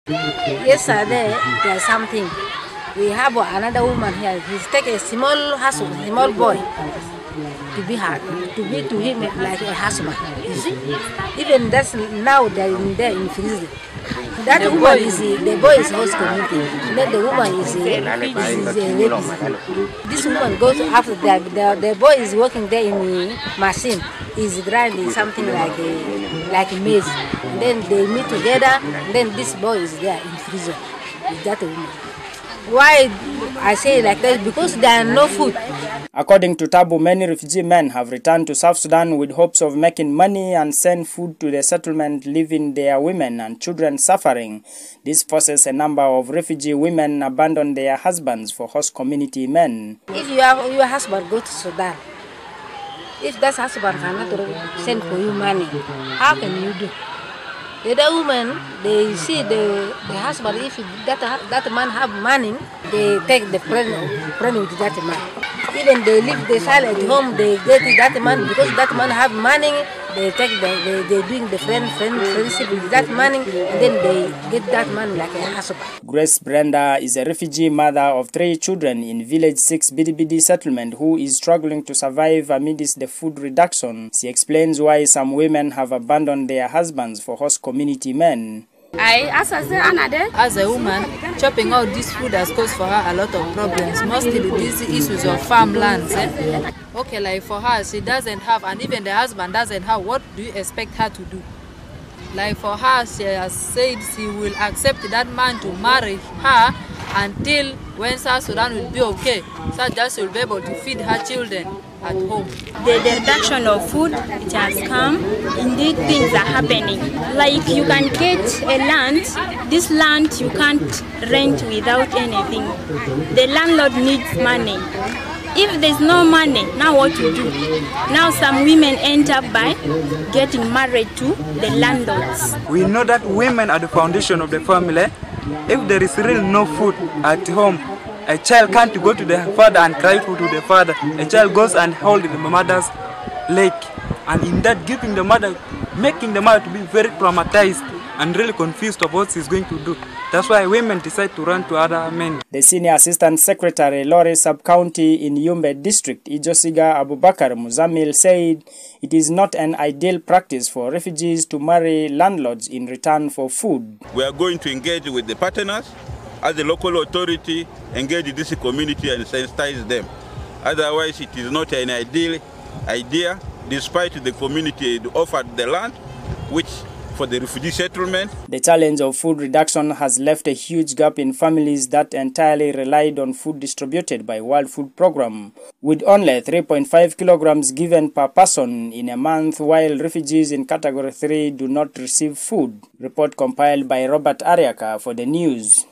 Yesterday, there's something. We have another woman here. He's take a small husband, small boy, to be her, to him like a husband. You see, even that's now they're in there in prison. That woman is the boy is host community. Then the woman is a rapist. This woman goes after that. The boy is working there in the machine. He's grinding something like maize. And then they meet together. And then this boy is there in prison. Is that a woman? Why I say like that? Because there are no food. According to Tabu, many refugee men have returned to South Sudan with hopes of making money and send food to the settlement, leaving their women and children suffering. This forces a number of refugee women abandon their husbands for host community men. If you have your husband go to Sudan, if that husband cannot send for you money, how can you do? The other woman, they see the husband, if that man have money, they take the friend with that man. Even they leave the child at home, they get that man because that man have money. They take they doing the friendship with that money, and then they get that man like a husband. Grace Brenda is a refugee mother of 3 children in Village 6 Bidibidi settlement who is struggling to survive amidst the food reduction. She explains why some women have abandoned their husbands for host community men. As a woman, chopping out this food has caused for her a lot of problems, mostly these issues of farmlands. Okay, like for her, she doesn't have, and even the husband doesn't have, what do you expect her to do? Like for her, she has said she will accept that man to marry her until when South Sudan will be okay, so that she will be able to feed her children at home. The reduction of food, it has come. Indeed, things are happening. Like you can get a land, this land you can't rent without anything. The landlord needs money. If there's no money, now what to do? Now some women end up by getting married to the landlords. We know that women are the foundation of the family. If there is really no food at home, a child can't go to the father and cry food to the father. A child goes and holds the mother's leg, and in that giving the mother, making the mother to be very traumatized and really confused of what she's going to do. That's why women decide to run to other men. The Senior Assistant Secretary, Lore Sub-County in Yumbe District, Ijosiga Abubakar Muzamil, said it is not an ideal practice for refugees to marry landlords in return for food. We are going to engage with the partners as the local authority, engage this community and sensitize them. Otherwise, it is not an ideal idea, despite the community offered the land, which for the refugee settlement. The challenge of food reduction has left a huge gap in families that entirely relied on food distributed by World Food Programme, with only 3.5 kilograms given per person in a month, while refugees in Category 3 do not receive food. Report compiled by Robert Ariaka for the news.